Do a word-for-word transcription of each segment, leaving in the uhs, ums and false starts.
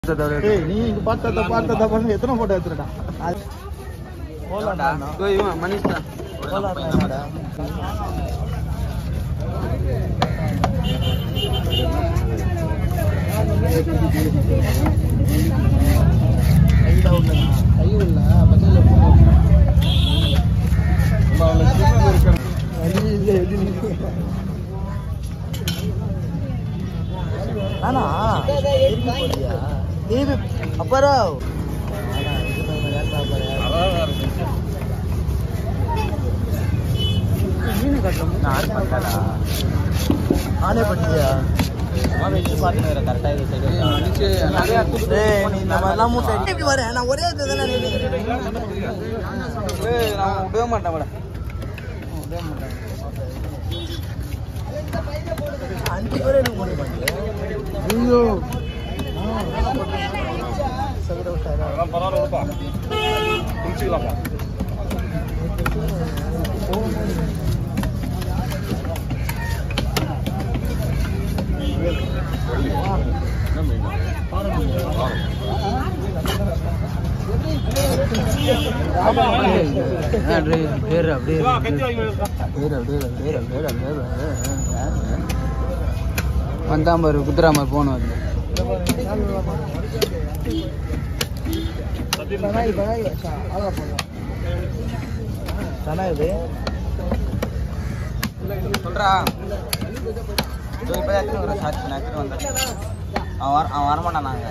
நீங்க பார்த்தத பார்த்தத பாருங்க எத்தனை போட்டோ எடுத்துடா போலாடா டேய் இவன் மனிஷ்டா போலாடா ஐடா உள்ள ஐ உள்ள பக்கத்துல போ மால சின்ன இருக்க அடி இல்ல எடி நானா தேவி அப்பராவ் மீன் கட்டணும் நான் பண்ணடா ஆனே பண்ணியா நான் வெச்சு பாத்துறேன் கரெக்ட்டா இது சைடு அடிச்சு நிறைய டேய் நீ நம்ம எல்லாம் மூட்டை எப்படி வர நான் ஒரே இடத்துல தான ஏய் நான் விட மாட்டேன் வட விட மாட்டேன் அஞ்சு பேரே எனக்கு போடு பண்ணு ஐயோ சகட விட்டாரா அதான் பரவாயில்லைப்பா குளிச்சிக்கலாம்ப்பா வந்தாம்பரு குத்துராம போன சொல்றா அவன் வரமாட்டான் நாங்க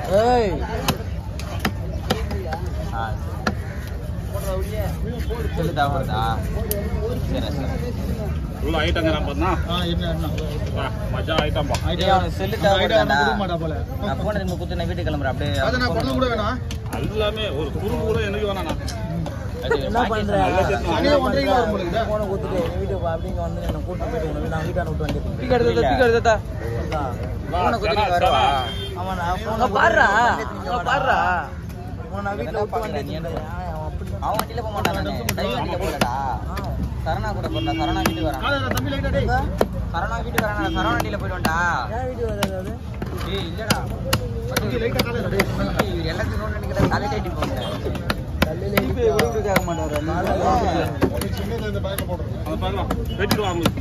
சொல்லி தவறுதா சரி சரி இவ்வளோ ஐட்டங்க நான் பண்ணா மஜா ஐட்டம் சொல்லி தவறுதா போல நான் போன திரும்ப குத்து நான் வீட்டுக்கு கிளம்புறேன் அப்படியே கூட வேணாம் எல்லாமே ஒரு குரு கூட எனக்கு வேணாண்ணா என்ன பண்றேன் போன குத்துட்டு வீட்டுக்கு அப்படிங்க வந்து என்ன கூட்டு போயிட்டு நான் வீட்டான விட்டு வந்து பிக் எடுத்தா பிக் எடுத்தா போன குத்துட்டு வரவா ஆமா நான் போன பாறா பாறா போன வீட்ல விட்டு வந்து அவன் வண்டியில போக மாட்டானே டைம் வண்டியில போறடா சரணா கூட போறடா சரணா வீட்டுக்கு வரான் தம்பி லைட்டா டேய் சரணா வீட்டுக்கு வரானடா சரணா வண்டியில போய்டுவான்டா ஏன் வீட்டுக்கு வராது டேய் இல்லடா வண்டி லைட்டா காலைல டேய் எல்லாத்தையும் நோட் நினைக்கிற காலை டைட்டி போறேன் கல்லையில இப்ப எவ்வளவு கேட்க மாட்டாரு சின்னல இந்த பைக்க போடுறோம் அத பாக்கலாம் வெட்டிட்டு வாங்க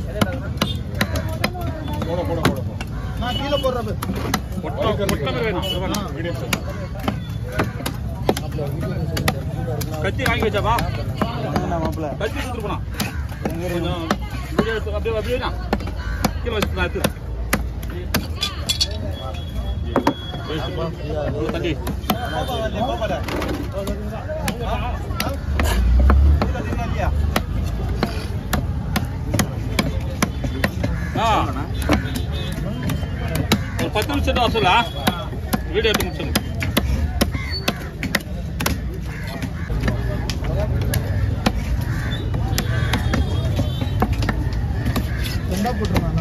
போட போட போட நான் கீழ போறேன் பொட்டை பொட்டை வேணும் வீடியோ கத்தி வாங்கி வச்சாப்பா மாப்பிள்ள கத்தி கொடுத்துட்டு போனா கொஞ்சம் வீடியோ எடுத்து அப்படியே அப்படியே கீழே வச்சு நான் எடுத்து தண்ணி ஒரு பத்து நிமிஷம் தான் சொல்லா வீடியோ எடுத்து முடிச்சிடும் என்ன போட்டுருவாங்க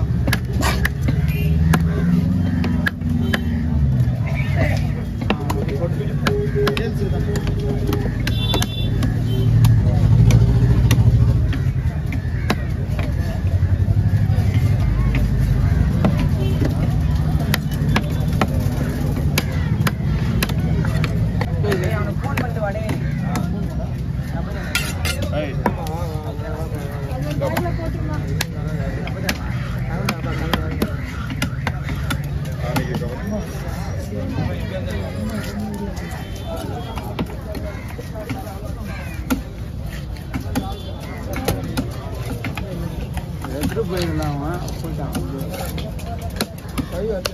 எடுத்து போயிடலாம் போயிட்டான் கை வந்து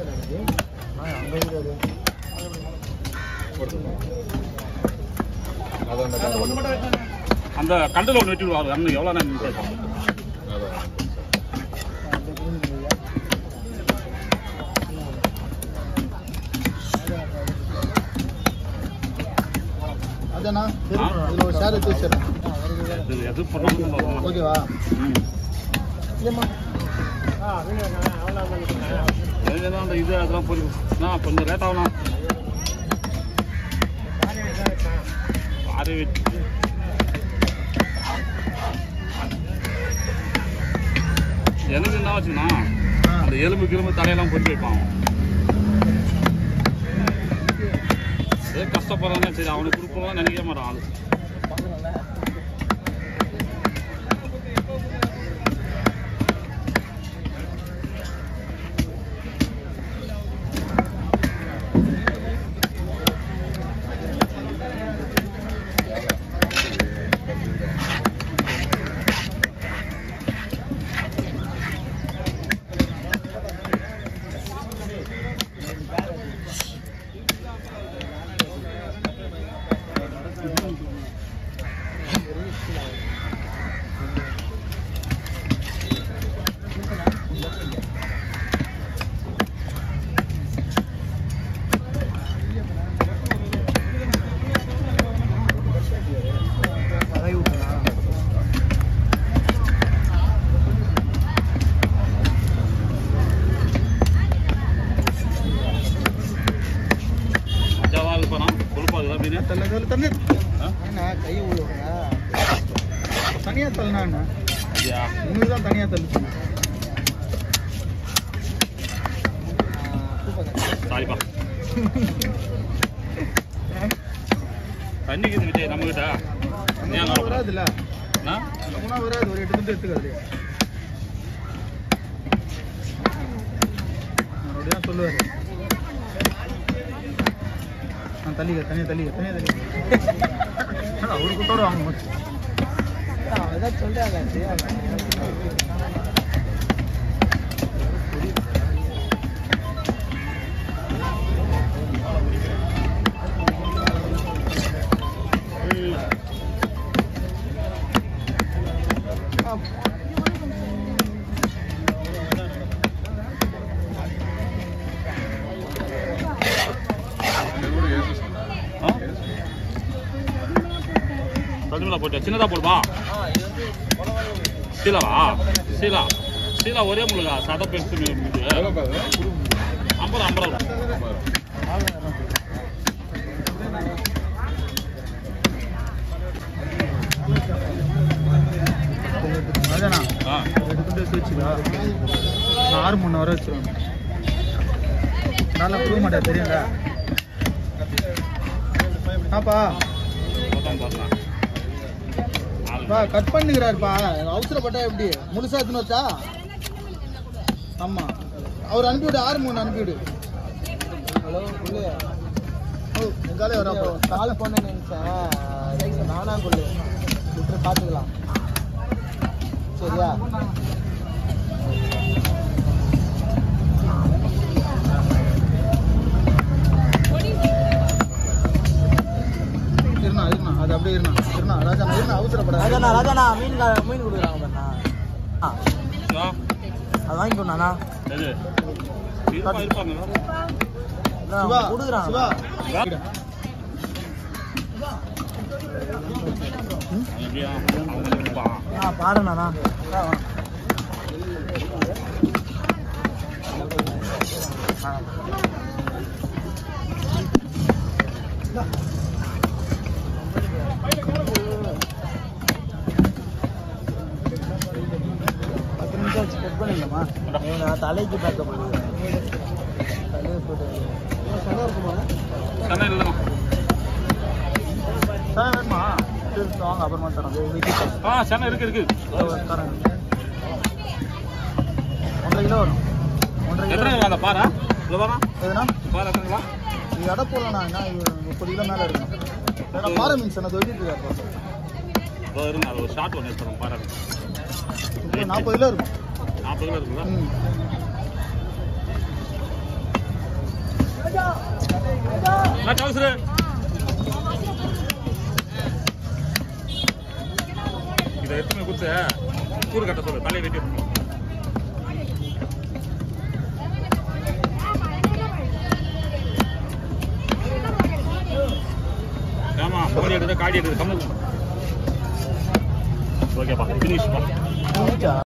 அந்த கண்டல ஒன்று வெட்டி அண்ணன் எவ்வளோ நான் அதானா இதில் ஒரு ஷேர் எடுத்து வச்சிடறேன் எது பண்ணணும் ஓகேவா இது அதெல்லாம் போய் கொஞ்சம் ரேட் ஆகணும் ஆறு எனக்கு என்ன வச்சுன்னா அந்த எலும்பு கிளம்பு தலையெல்லாம் பொறிச்சு வைப்பான் ஏதோ கஷ்டப்படுறானே சரி அவனுக்கு கொடுக்கலாம் நினைக்க மாட்டான் ஆளு. தனியா தள்ளனா இன்னும் தான் தனியா தள்ளு சாரிப்பா தண்ணி கிட்ட நம்ம கிட்ட வராதுல்ல வராது ஒரு எட்டு துண்டு எடுத்துக்காது அப்படிதான் சொல்லுவாரு தள்ளிக்க தனியா தள்ளிக்க தனியா தள்ளிக்க அவரு கூட்டோட வாங்க அதான் சொல்றாங்க போட்டு சின்னதா போடுமா சீலாவா சீலா சீலா ஒரே முழுகா சதை பெருசு ஐம்பது ஐம்பது ஆறு மூணு வர வச்சிருவாங்க நல்லா புரிய மாட்டேன் தெரியுங்களா ஆப்பா கட் பண்ணுகிறாருப்பா அவசரப்பட்டா எப்படி முழுசா எடுத்துன்னு வச்சா ஆமா அவர் அனுப்பிவிடு ஆறு மூணு அனுப்பிவிடு ஹலோ எங்காலே வரப்போ காலை பண்ண நினைச்சேன் நானா கொள்ளு விட்டு பார்த்துக்கலாம் சரியா அது அப்படியே இருந்தா இருந்தா ராஜா இருந்தா அவசரப்பட ராஜா ராஜா மீன் மீன் கொடுக்குறாங்க அது வாங்கி போனானா பாடுனானா தலைக்கு பார்க்க போடுவேன் வாங்க அப்புறமா தரோம் சென்னை இருக்கு இருக்கு ஒன்றரை கிலோ வரும் ஒன்றரை கிலோ அந்த பாரா எதுனா பாரா எத்தனைங்களா இது எடை போடலாம் முப்பது கிலோ மேலே இருக்கும் பாறை மீன்ஸ் எனக்கு வெட்டிட்டு இருக்காரு இருங்க அது ஒரு ஷார்ட் ஒன்று எடுத்துறோம் பாரா நாற்பது கிலோ இருக்கும் நாற்பது கிலோ இருக்குங்களா இதை எடுத்துமே கொடுத்து கூறு கட்ட சொல்லு தலையை வெட்டி எடுத்துக்கணும் ஆமா கோழி எடுத்து காடி எடுத்து கம்மி ஓகேப்பா ஃபினிஷ்ப்பா